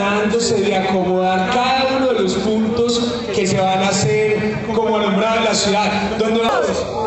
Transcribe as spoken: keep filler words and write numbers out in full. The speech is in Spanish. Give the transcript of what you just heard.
afanándose de acomodar cada uno de los puntos que se van a hacer como alumbrado en la ciudad. Donde vamos?